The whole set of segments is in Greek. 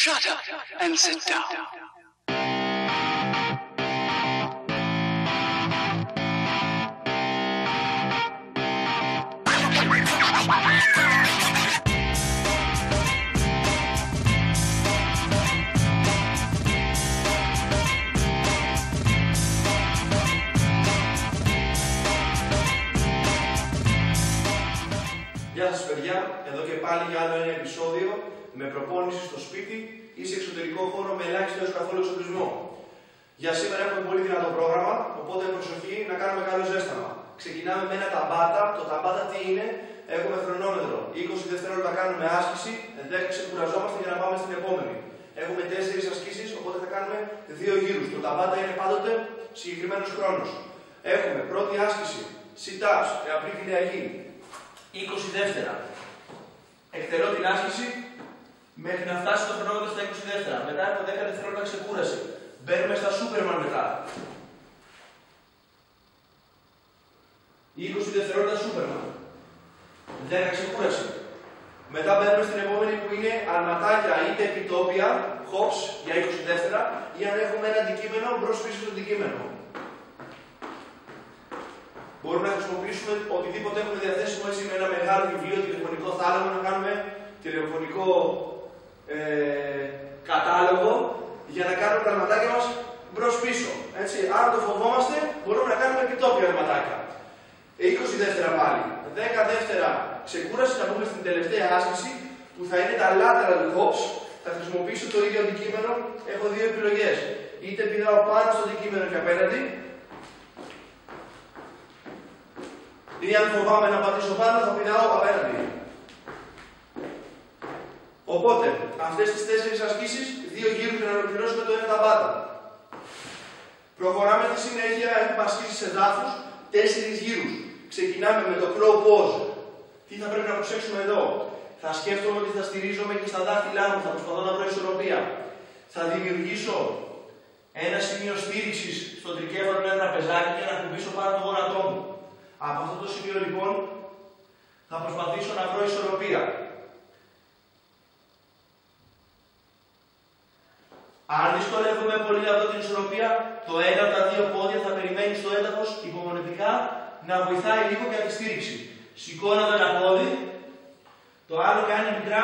Shut up and sit down. Γεια σας παιδιά, εδώ και πάλι για άλλο ένα επεισόδιο με προπόνηση στο σπίτι ή σε εξωτερικό χώρο με ελάχιστο έως καθόλου εξοπλισμό. Για σήμερα έχουμε πολύ δυνατό πρόγραμμα, οπότε προσοχή να κάνουμε καλό ζέσταμα. Ξεκινάμε με ένα ταμπάτα. Το ταμπάτα τι είναι? Έχουμε χρονόμετρο. 20 δευτερόλεπτα κάνουμε άσκηση, 10 ξεκουραζόμαστε για να πάμε στην επόμενη. Έχουμε 4 ασκήσεις, οπότε θα κάνουμε 2 γύρους. Το ταμπάτα είναι πάντοτε συγκεκριμένος χρόνος. Έχουμε πρώτη άσκηση, sit-ups, απλή κυλιακή. 20 δεύτερα. Εκτελώ την άσκηση μέχρι να φτάσει το χρονόμετρο στα 20 δεύτερα. Μετά από 10 δευτερόλεπτα ξεκούραση. Μπαίνουμε στα Superman μετά. 20 δευτερόλεπτα Superman. 10 ξεκούραση. Μετά μπαίνουμε στην επόμενη που είναι αρματάκια είτε επιτόπια, hops για 20 δεύτερα, ή αν έχουμε ένα αντικείμενο μπρος πίσω στο αντικείμενο. Μπορούμε να χρησιμοποιήσουμε οτιδήποτε έχουμε διαθέσιμο, έτσι, με ένα μεγάλο βιβλίο, τηλεφωνικό θάλαμο, να κάνουμε τηλεφωνικό κατάλογο για να κάνουμε τα αρματάκια μας μπρος-πίσω. Αν το φοβόμαστε, μπορούμε να κάνουμε επιτόπια αρματάκια. 20 δεύτερα πάλι. 10 δεύτερα ξεκούραση, να μπούμε στην τελευταία άσκηση που θα είναι τα lateral hops. Θα χρησιμοποιήσω το ίδιο αντικείμενο. Έχω 2 επιλογές. Είτε πηδάω πάνω στο αντικείμενο και απέναντι, ή αν φοβάμαι να πατήσω πάνω, θα πηδάω απέναντι. Οπότε, αυτές τις 4 ασκήσεις, 2 γύρους για να ολοκληρώσουμε το ένα ταμπάτα. Προχωράμε στη συνέχεια, έχουμε ασκήσεις εδάφους, 4 γύρους. Ξεκινάμε με το claw pose. Τι θα πρέπει να προσέξουμε εδώ? Θα σκέφτομαι ότι θα στηρίζομαι και στα δάχτυλά μου, θα προσπαθώ να βρω ισορροπία. Θα δημιουργήσω ένα σημείο στήριξης στο τρικέφαλο με ένα τραπεζάκι για να κουμπίσω πάνω το γόνατό μου. Από αυτό το σημείο λοιπόν θα προσπαθήσω να βρω ισορροπία. Αν δυσκολεύομαι πολύ να βρω την ισορροπία, το ένα από τα 2 πόδια θα περιμένει στο έδαφος υπομονετικά να βοηθάει λίγο για τη στήριξη. Σηκώνω το ένα πόδι, το άλλο κάνει μικρά,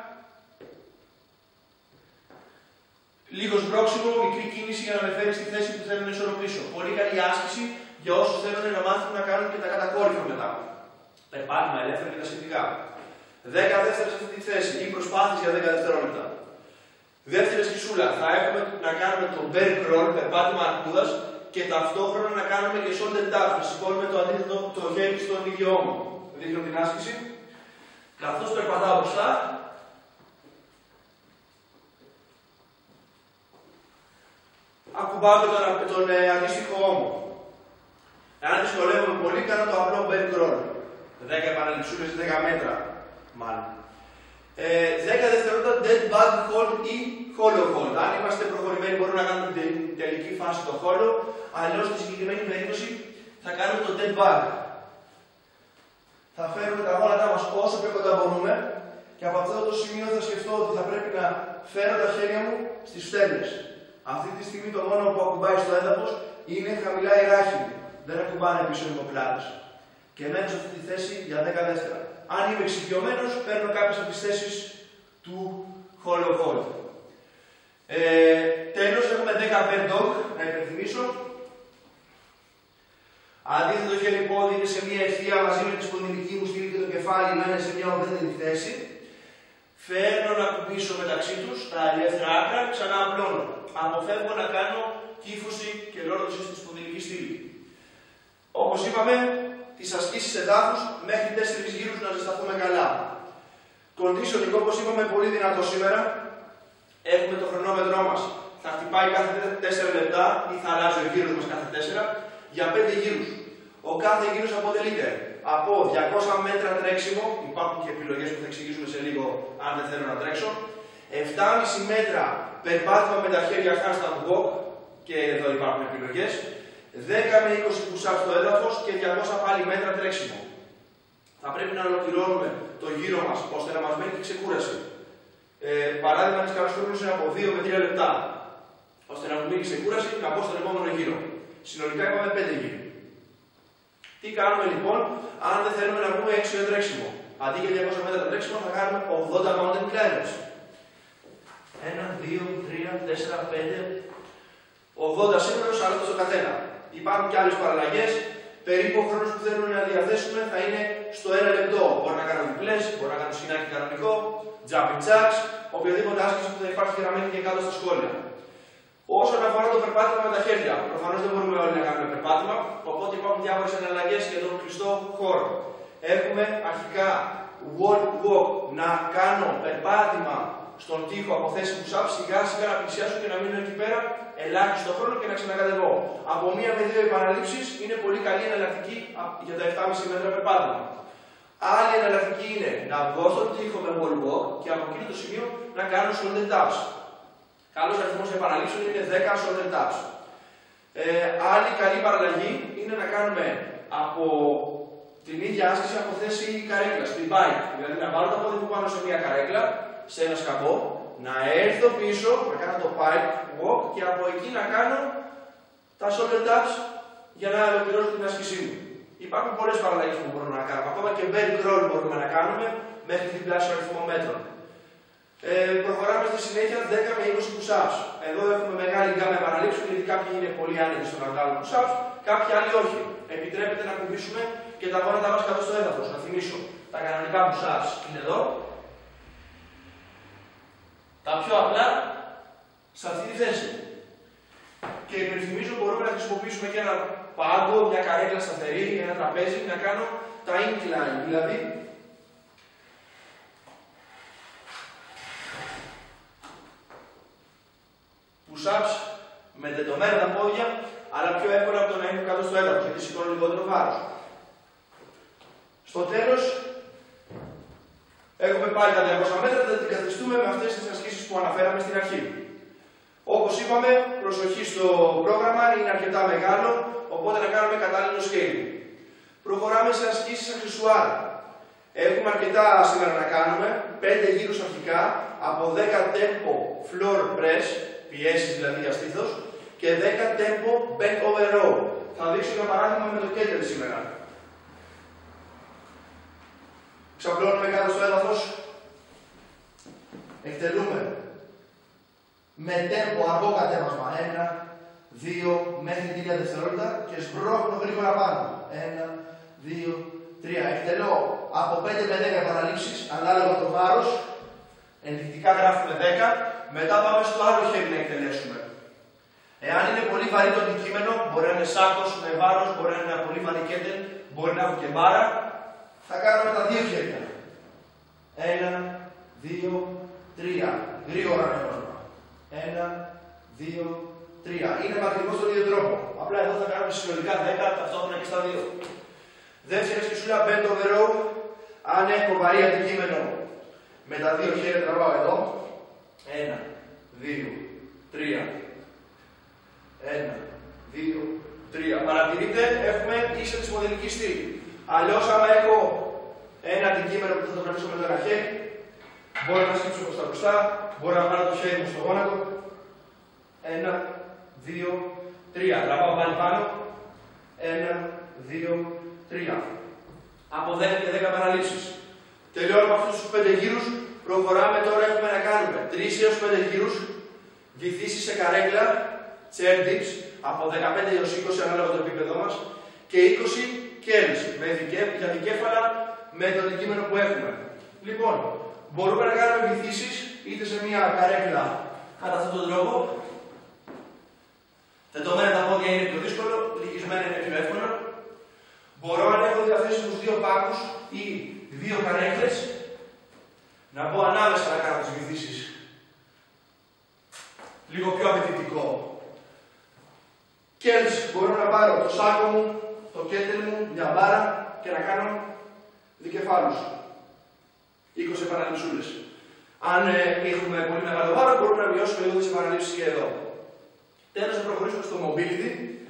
λίγο σμπρώξιμο, μικρή κίνηση για να με φέρει στη θέση που θέλω να ισορροπήσω. Πολύ καλή άσκηση για όσους θέλουν να μάθουν να κάνουν και τα κατακόρυφα μετά. Περπάτημα ελεύθερα και τα σχετικά. 10 δεύτερα σε αυτή τη θέση ή προσπάθειες για 10 δευτερόλεπτα. Δεύτερη σκισούλα. Θα έχουμε να κάνουμε το bear crawl, περπάτημα αρκούδας, και ταυτόχρονα να κάνουμε και shoulder tap. Να σηκώνουμε το αντίθετο το χέρι στον ίδιο ώμο. Δείχνω την άσκηση. Καθώς περπατάω μπροστά, ακουμπάω και τον αντίστοιχο ώμο. Αν δυσκολεύομαι πολύ, κάνω το απλό bear crawl. 10 επαναληψούλες, 10 μέτρα μάλλον. 10 δευτερόλεπτα dead bug hold ή hollow hold. Αν είμαστε προχωρημένοι, μπορούμε να κάνουμε την τελική φάση το hollow. Αλλιώς στη συγκεκριμένη περίπτωση θα κάνουμε το dead bug. Θα φέρουμε τα γόνατά μας όσο πιο κοντά μπορούμε και από αυτό το σημείο θα σκεφτώ ότι θα πρέπει να φέρω τα χέρια μου στις φτέρνες. Αυτή τη στιγμή το μόνο που ακουμπάει στο έδαφος είναι χαμηλά η ράχη μου. Δεν ακουμπάνε πίσω οι ομοπλάτες. Και μένω σε αυτή τη θέση για 10 δεύτερα. Αν είμαι εξοικειωμένος, παίρνω κάποιες από τις θέσεις του hollow hold. Τέλος, έχουμε 10 bear dog, να υπενθυμίσω. Αντίθετο χέρι πόδι είναι σε μια ευθεία μαζί με τη σπονδυλική μου στήλη και το κεφάλι να είναι σε μια ουδέτερη θέση. Φέρνω να κουμπίσω μεταξύ τους τα ελεύθερα άκρα, ξανά απλώνω. Αποφεύγω να κάνω κύφωση και λόρδωση στη σπονδυλική στήλη. Όπως είπαμε, τις ασκήσεις εδάφους μέχρι 4 γύρους να ζεσταθούμε καλά. Conditioning, όπως είπαμε, πολύ δυνατό σήμερα. Έχουμε το χρονόμετρό μας. Θα χτυπάει κάθε 4 λεπτά ή θα αλλάζει ο γύρος μας κάθε 4 για 5 γύρους. Ο κάθε γύρος αποτελείται από 200 μέτρα τρέξιμο, υπάρχουν και επιλογές που θα εξηγήσουμε σε λίγο αν δεν θέλω να τρέξω, 7,5 μέτρα περπάτημα με τα χέρια handstand walk, και εδώ υπάρχουν επιλογές, 10 με 20 push-ups στο έδαφος και 200 πάλι μέτρα τρέξιμο. Θα πρέπει να ολοκληρώνουμε το γύρο μας ώστε να μας μένει και ξεκούραση. Παράδειγμα, ένα καλό χρόνο είναι από 2 με 3 λεπτά, ώστε να μου μείνει σε κούραση να μπω στον επόμενο γύρο. Συνολικά είπαμε 5 γύροι. Τι κάνουμε λοιπόν, αν δεν θέλουμε να βγούμε έξω για τρέξιμο? Αντί για 200 μέτρα τρέξιμο, θα κάνουμε 80 mountain climbers. 1, 2, 3, 4, 5, 80 σύνολο, 40 στο καθένα. Υπάρχουν και άλλες παραλλαγές. Περίπου ο χρόνος που θέλουμε να διαθέσουμε θα είναι στο 1 λεπτό. Μπορεί να κάνω διπλές, μπορεί να κάνω σκηνάκι κανονικό, jumping jacks, οποιαδήποτε άσκηση που θα υπάρχει γραμμένη και κάτω στα σχόλια. Όσον αφορά το περπάτημα με τα χέρια, προφανώς δεν μπορούμε όλοι να κάνουμε περπάτημα, οπότε υπάρχουν διάφορες εναλλαγές για τον κλειστό χώρο. Έχουμε αρχικά wall walk, να κάνω περπάτημα στον τοίχο από θέση push-up, σιγά σιγά να πλησιάσω και να μείνω εκεί πέρα ελάχιστο χρόνο και να ξανακατεβώ. Από 1 με 2 επαναλήψεις είναι πολύ καλή εναλλακτική για τα 7,5 μέτρα περπάτημα. Άλλη εναλλακτική είναι να βγω στον τοίχο με wall walk και από εκείνο το σημείο να κάνω shoulder taps. Καλός αριθμός επαναλήψεων είναι 10 shoulder taps. Άλλη καλή παραλλαγή είναι να κάνουμε από την ίδια άσκηση από θέση καρέκλα, spin bike. Δηλαδή να βάλω το πόδι μου πάνω σε μια καρέκλα, σε ένα σκαμπό, να έρθω πίσω, να κάνω το bike walk και από εκεί να κάνω τα shoulder taps για να ολοκληρώσω την άσκησή μου. Υπάρχουν πολλές παραλλαγές που μπορούμε να κάνουμε. Ακόμα και bell crawl μπορούμε να κάνουμε μέχρι διπλάσιο αριθμό μέτρων. Προχωράμε στη συνέχεια 10 με 20 push-ups. Εδώ έχουμε μεγάλη γκάμα επαναλήψεων, γιατί κάποιοι είναι πολύ άνετοι στο να βγάλουν push-ups, κάποιοι άλλοι όχι. Επιτρέπεται να κουμπίσουμε και τα γόνατα μας κάτω στο έδαφος. Να θυμίσω, τα κανονικά push-ups είναι εδώ. Τα πιο απλά σε αυτή τη θέση. Και υπενθυμίζω, μπορούμε να χρησιμοποιήσουμε και ένα πάγκο, μια καρέκλα σταθερή, ένα τραπέζι, να κάνω τα incline, δηλαδή push-ups με τεντωμένα τα πόδια, αλλά πιο εύκολα από το να είναι κάτω στο έδαφος, γιατί σηκώνω λιγότερο βάρος. Στο τέλος, έχουμε πάλι τα 200 μέτρα, θα την καθιστούμε με αυτές τις ασκήσεις που αναφέραμε στην αρχή. Όπως είπαμε, προσοχή στο πρόγραμμα, είναι αρκετά μεγάλο, οπότε να κάνουμε κατάλληλο scaling. Προχωράμε σε ασκήσεις αξεσουάρ. Έχουμε αρκετά σήμερα να κάνουμε, 5 γύρους αρχικά, από 10 tempo floor press, πιέσεις δηλαδή για στήθος, και 10 tempo bent over row. Θα δείξω ένα παράδειγμα με το kettle σήμερα. Ξαπλώνουμε κάτω στο έδαφος, εκτελούμε με tempo αργό κατέβασμα, 1, 2, μέχρι 3 δευτερόλεπτα και σπρώχνω γρήγορα πάνω. 1, 2, 3. Εκτελώ από 5 με 10 επαναλήψεις, ανάλογα το βάρος. Ενδεικτικά γράφουμε 10, μετά πάμε στο άλλο χέρι να εκτελέσουμε. Εάν είναι πολύ βαρύ το αντικείμενο, μπορεί να είναι σάκος με βάρος, μπορεί να είναι ένα πολύ βαρύ κέντελ, μπορεί να έχω και μπάρα, θα κάνουμε τα 2 χέρια. 1, 2, 3. Γρήγορα με χρόνο. 1, 2, 3. Είναι μακρινό στον ίδιο τρόπο. Απλά εδώ θα κάνουμε συνολικά 10, ταυτόχρονα και στα 2. Δεύτερη ασκησούλα, bend over row. Αν έχω βαρύ αντικείμενο, με τα 2 χέρια τραβάω εδώ. 1, 2, 3. 1, 2, 3. Παρατηρείτε, έχουμε ίσα της μοντελικής στήλη. Αλλιώς, άμα έχω ένα αντικείμενο που θα το κρατήσω με το ένα χέρι, μπορώ να σκύψω προς τα μπροστά, μπορώ να πάρω το χέρι μου στο γόνατο. 1, 2, 3. Τραβάω πάλι πάνω. 1, 2, 3. Από 10 και 10 παραλήψεις. Τελειώνουμε αυτούς τους 5 γύρους. Προχωράμε τώρα, έχουμε να κάνουμε 3 έως 5 γύρους. Βυθίσεις σε καρέκλα, chair dips, από 15 έως 20 ανάλογα το επίπεδό μας. Και 20 curls, για δικέφαλα με το αντικείμενο που έχουμε. Λοιπόν, μπορούμε να κάνουμε βυθίσεις είτε σε μια καρέκλα κατά αυτόν τον τρόπο. Τεντωμένα τα πόδια είναι πιο δύσκολο, λυγισμένα είναι πιο εύκολο. Μπορώ, αν έχω διαθέσιμους 2 πάγκους ή 2 καρέκλες, να μπω ανάμεσα να κάνω τις βυθίσεις. Λίγο πιο απαιτητικό. Curls, μπορώ να πάρω το σάκο μου, το κέντελ μου, μια μπάρα και να κάνω δικεφάλους. 20 επαναληψούλες. Αν έχουμε πολύ μεγάλο βάρο, μπορούμε να μειώσουμε λίγο τις επαναλήψεις και εδώ. Τέλος, θα προχωρήσουμε στο mobility.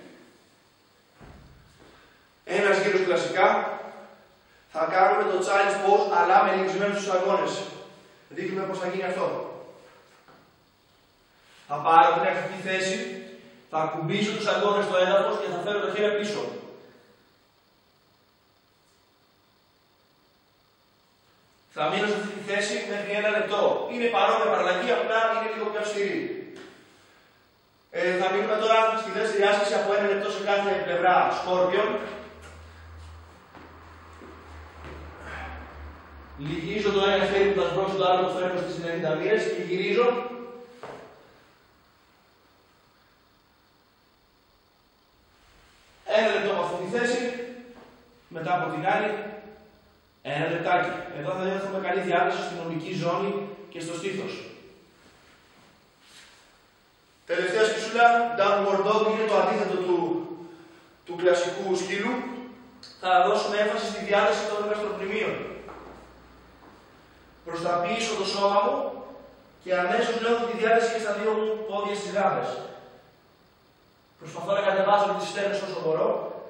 Ένας γύρος κλασικά. Θα κάνουμε το challenge pose, αλλά με λυγισμένους τους αγώνες. Δείχνουμε πώς θα γίνει αυτό. Θα πάρω την αρχική θέση, θα ακουμπήσω τους αγκώνες στο έδαφος και θα φέρω τα χέρια πίσω. Θα μείνω σε αυτή τη θέση μέχρι 1 λεπτό. Είναι παρόμοια παραλλαγή, απλά είναι λίγο πιο αυστηρή. Θα μείνουμε τώρα στη δεύτερη άσκηση από 1 λεπτό σε κάθε πλευρά σκόρπιον. Λυγίζω το ένα χέρι που θα σбρώσω, το άλλο το φέρνω στις 90 μοίρες και γυρίζω. Ένα λεπτό από αυτή τη θέση, μετά από την άλλη, 1 λεπτάκι. Εδώ θα έχουμε καλή διάθεση στην νομική ζώνη και στο στήθος. Τελευταία σκησούλα, downward dog, είναι το αντίθετο του κλασικού σκύλου. Θα δώσουμε έμφαση στη διάθεση των γαστροπνημείων. Προς τα πίσω το σώμα μου και αμέσως νιώθω τη διάθεση και στα 2 μου πόδια στις γάμπες. Προσπαθώ να κατεβάσω τις στέρνες όσο μπορώ.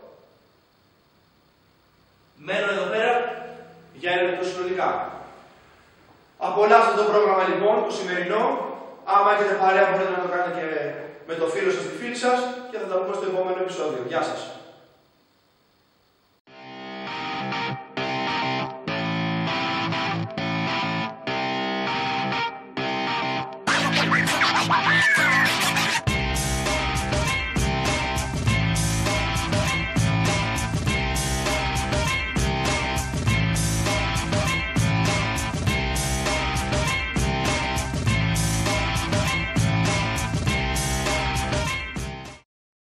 Μένω εδώ πέρα για 1 λεπτό συνολικά. Απολαύστε το πρόγραμμα λοιπόν, το σημερινό. Άμα έχετε παρέα μπορείτε να το κάνετε και με το φίλο σας, τη φίλη σας και θα τα πούμε στο επόμενο επεισόδιο. Γεια σας.